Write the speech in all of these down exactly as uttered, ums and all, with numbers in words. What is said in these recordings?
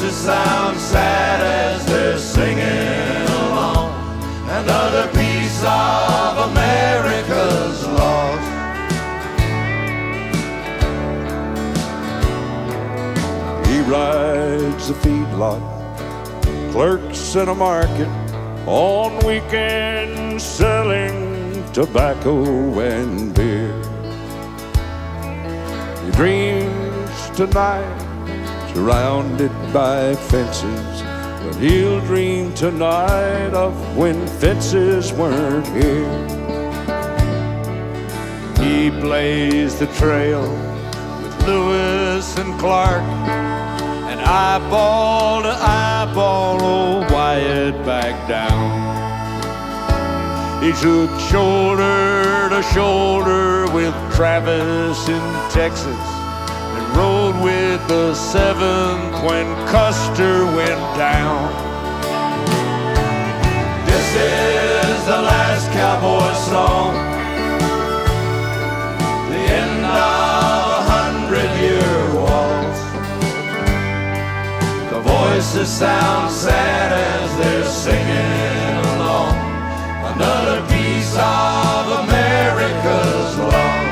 voices sound sad as they're singing along. Another piece of America's lost. He rides a feedlot, clerks in a market, on weekends selling tobacco and beer. He dreams tonight surrounded by fences, but he'll dream tonight of when fences weren't here. He blazed the trail with Lewis and Clark, and eyeball to eyeball old Wyatt back down. He took shoulder to shoulder with Travis in Texas, and rode with the seventh when Custer went down. This is the last cowboy song, the end of a hundred-year waltz. The voices sound sad as they're singing along. Another piece of America's love.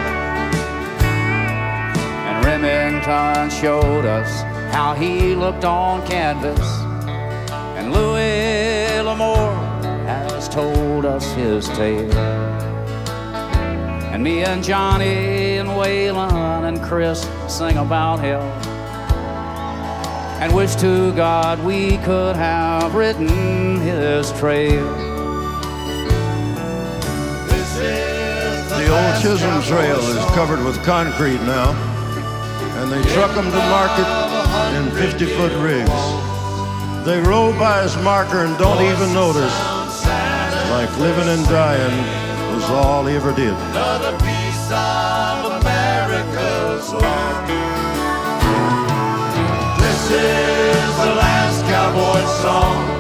And Remington showed us how he looked on canvas, and Louis L'Amour has told us his tale. And me and Johnny and Waylon and Chris sing about hell, and wish to God we could have written his trail. The old Chisholm Trail is covered with concrete now, and they truck them to market in fifty-foot rigs. They roll by his marker and don't even notice, like living and dying was all he ever did. Another piece of America's love. This is the last cowboy song,